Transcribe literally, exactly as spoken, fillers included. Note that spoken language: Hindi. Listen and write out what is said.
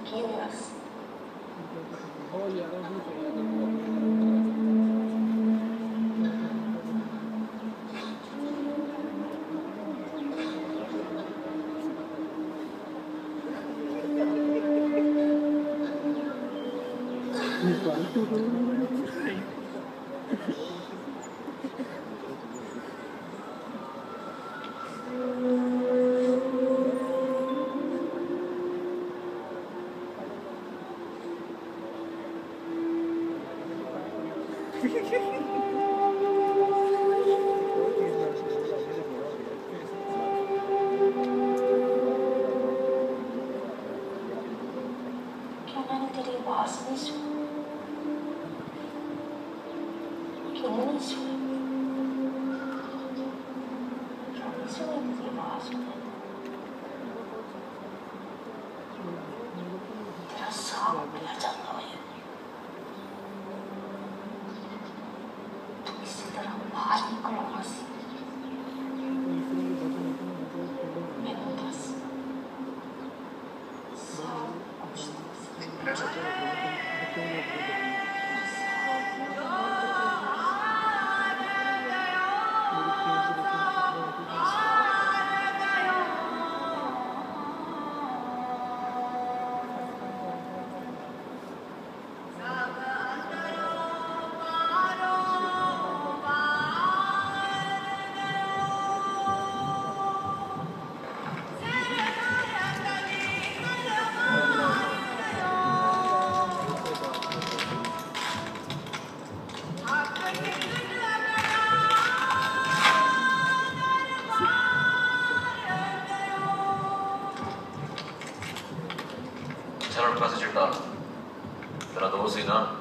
Tranquilas. क्यों मैंने तेरी आवाज नहीं सुनी? क्यों नहीं सुनी? क्यों नहीं सुनी तेरी आवाज मैंने? तेरा सांप मिला चलता है। तुम इसी तरह बाहर निकलो बस। मैंने बस सब कुछ अच्छा लड़का से चिट्टा तेरा दोस्त ही ना।